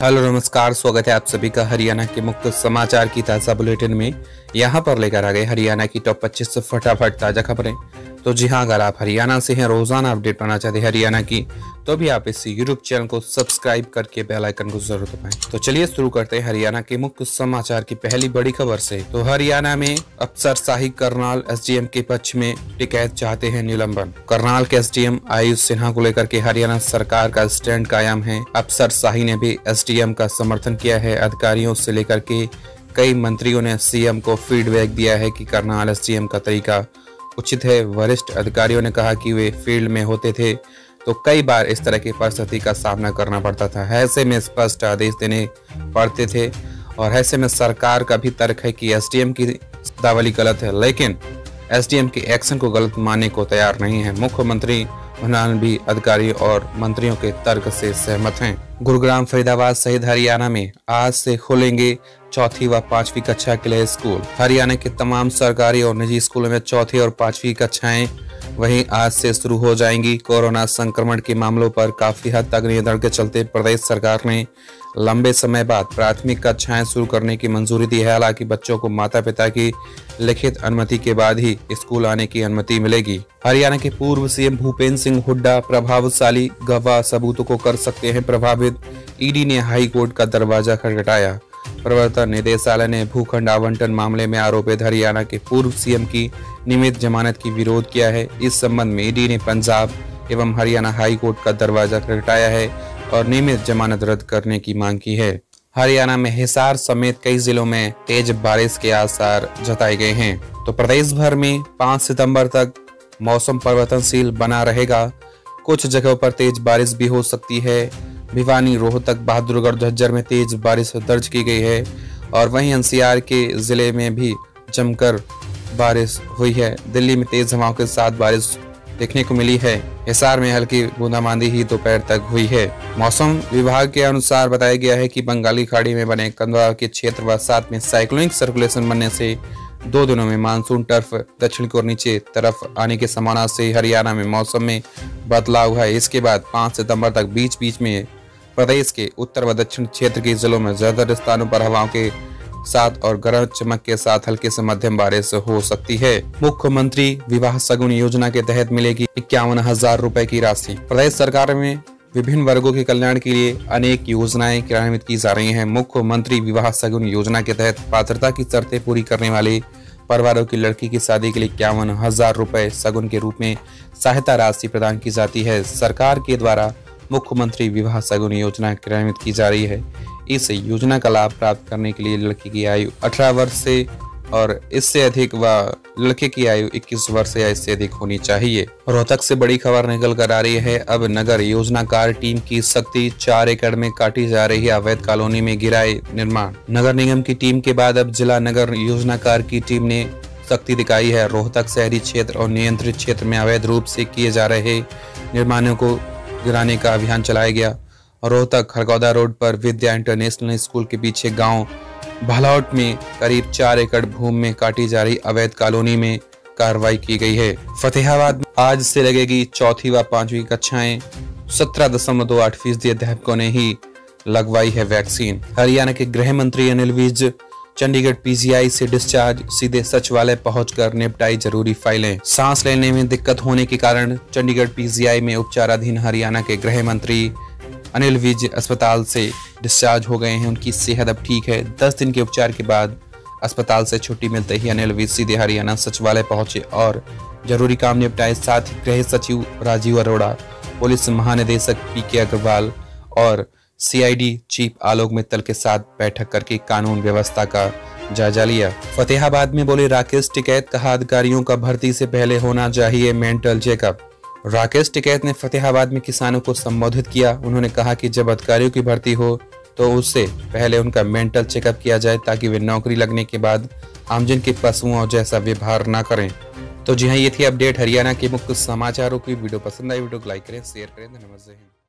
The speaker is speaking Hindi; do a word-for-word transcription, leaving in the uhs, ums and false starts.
हेलो नमस्कार, स्वागत है आप सभी का हरियाणा के मुख्य समाचार की ताज़ा बुलेटिन में। यहाँ पर लेकर आ गए हरियाणा की टॉप पच्चीस फटाफट ताज़ा खबरें। तो जी हाँ, अगर आप हरियाणा से हैं, रोजाना अपडेट पाना चाहते हैं हरियाणा की, तो भी आप इस यूट्यूब चैनल को सब्सक्राइब करके बेल आइकन को जरूर दबाएं। तो चलिए शुरू करते हैं हरियाणा के मुख्य समाचार की पहली बड़ी खबर से। तो हरियाणा में अफसरशाही, करनाल एसडीएम के पक्ष में टिकैत चाहते हैं निलंबन। करनाल के एसडीएम आयुष सिन्हा को लेकर के हरियाणा सरकार का स्टैंड कायम है। अफसरशाही ने भी एसडीएम का समर्थन किया है। अधिकारियों से लेकर के कई मंत्रियों ने सीएम को फीडबैक दिया है कि करनाल एसडीएम का तरीका उचित है। वरिष्ठ अधिकारियों ने कहा कि वे फील्ड में होते थे तो कई बार इस तरह की परिस्थिति का सामना करना पड़ता था। ऐसे में स्पष्ट आदेश देने पड़ते थे और ऐसे में सरकार का भी तर्क है कि एसडीएम की शब्दावली गलत है, लेकिन एसडीएम के एक्शन को गलत मानने को तैयार नहीं है। मुख्यमंत्री मनोहर भी अधिकारियों और मंत्रियों के तर्क से सहमत हैं। गुरुग्राम, फरीदाबाद सहित हरियाणा में आज से खुलेंगे चौथी व पांचवी कक्षा के लिए स्कूल। हरियाणा के तमाम सरकारी और निजी स्कूलों में चौथी और पांचवी कक्षाएं वहीं आज से शुरू हो जाएंगी। कोरोना संक्रमण के मामलों पर काफी हद तक नियंत्रण के चलते प्रदेश सरकार ने लंबे समय बाद प्राथमिक कक्षाएं शुरू करने की मंजूरी दी है। हालांकि बच्चों को माता पिता की लिखित अनुमति के बाद ही स्कूल आने की अनुमति मिलेगी। हरियाणा के पूर्व सीएम भूपेंद्र सिंह हुड्डा प्रभावशाली गवाह सबूतों को कर सकते हैं प्रभावित। ईडी ने हाई कोर्ट का दरवाजा खटखटाया। प्रवर्तन निदेशालय ने भूखंड आवंटन मामले में आरोपित हरियाणा के पूर्व सीएम की नियमित जमानत की विरोध किया है। इस संबंध में ईडी ने पंजाब एवं हरियाणा हाई कोर्ट का दरवाजा खटखटाया है और नियमित जमानत रद्द करने की मांग की है। हरियाणा में हिसार समेत कई जिलों में तेज बारिश के आसार जताए गए हैं। तो प्रदेश भर में पाँच सितंबर तक मौसम परिवर्तनशील बना रहेगा। कुछ जगहों पर तेज बारिश भी हो सकती है। भिवानी, रोहतक, बहादुरगढ़, झज्जर में तेज बारिश दर्ज की गई है और वहीं एनसीआर के जिले में भी जमकर बारिश हुई है। दिल्ली में तेज हवाओं के साथ बारिश देखने को मिली है। हिसार में हल्की बूंदाबांदी ही दोपहर तक हुई है। मौसम विभाग के अनुसार बताया गया है कि बंगाली खाड़ी में बने कंदवा के क्षेत्र व साथ में साइक्लोनिक सर्कुलेशन बनने से दो दिनों में मानसून टर्फ दक्षिण की ओर नीचे तरफ आने के संभावना से हरियाणा में मौसम में बदलाव है। इसके बाद पाँच सितंबर तक बीच बीच में प्रदेश के उत्तर व दक्षिण क्षेत्र के जिलों में ज्यादातर स्थानों पर हवाओं के साथ और गरज चमक के साथ हल्के से मध्यम बारिश हो सकती है। मुख्यमंत्री विवाह शगुन योजना के तहत मिलेगी इक्यावन हजार रुपए की राशि। प्रदेश सरकार में विभिन्न वर्गों के कल्याण के लिए अनेक योजनाएं क्रियान्वित की जा रही हैं। मुख्यमंत्री विवाह शगुन योजना के तहत पात्रता की शर्तें पूरी करने वाले परिवारों की लड़की की शादी के लिए इक्यावन हजार रुपए शगुन के रूप में सहायता राशि प्रदान की जाती है। सरकार के द्वारा मुख्यमंत्री विवाह शगुन योजना क्रियान्वित की जा रही है। इस योजना का लाभ प्राप्त करने के लिए लड़की की आयु अठारह वर्ष से और इससे अधिक व लड़के की आयु इक्कीस वर्ष या इससे अधिक होनी चाहिए। रोहतक से बड़ी खबर निकल कर आ रही है। अब नगर योजनाकार टीम की शक्ति, चार एकड़ में काटी जा रही है अवैध कॉलोनी में गिराए निर्माण। नगर निगम की टीम के बाद अब जिला नगर योजनाकार की टीम ने शक्ति दिखाई है। रोहतक शहरी क्षेत्र और नियंत्रित क्षेत्र में अवैध रूप से किए जा रहे निर्माणों को गिराने का अभियान चलाया गया। रोहतक खरगौदा रोड पर विद्या इंटरनेशनल स्कूल के पीछे गांव भालौट में करीब चार एकड़ भूमि में काटी जा रही अवैध कॉलोनी में कार्रवाई की गई है। फतेहाबाद में आज से लगेगी चौथी व पांचवी कक्षाएं। सत्रह दशमलव दो आठ फीसदी अध्यापकों ने ही लगवाई है वैक्सीन। हरियाणा के गृह मंत्री अनिल विज चंडीगढ़ पीजीआई से डिस्चार्ज, सीधे सचिवालय पहुंचकर निपटाई जरूरी फाइलें। सांस लेने में दिक्कत होने के कारण चंडीगढ़ पीजीआई में उपचाराधीन हरियाणा के गृह मंत्री अनिल विज अस्पताल से डिस्चार्ज हो गए हैं। उनकी सेहत अब ठीक है। दस दिन के उपचार के बाद अस्पताल से छुट्टी मिलते ही अनिल विज सीधे हरियाणा सचिवालय पहुंचे और जरूरी काम निपटाए। साथ ही गृह सचिव राजीव अरोड़ा, पुलिस महानिदेशक पी के अग्रवाल और सीआईडी चीफ आलोक मित्तल के साथ बैठक करके कानून व्यवस्था का जायजा लिया। फतेहाबाद में बोले राकेश टिकैत, कहा अधिकारियों का भर्ती से पहले होना चाहिए मेंटल चेकअप। राकेश टिकैत ने फतेहाबाद में किसानों को संबोधित किया। उन्होंने कहा कि जब अधिकारियों की भर्ती हो तो उससे पहले उनका मेंटल चेकअप किया जाए ताकि वे नौकरी लगने के बाद आमजन के पशुओं जैसा व्यवहार न करें। तो जी हाँ, ये थी अपडेट हरियाणा के मुख्य समाचारों की। वीडियो पसंद आई वीडियो को लाइक करें, शेयर करें। धन्यवाद।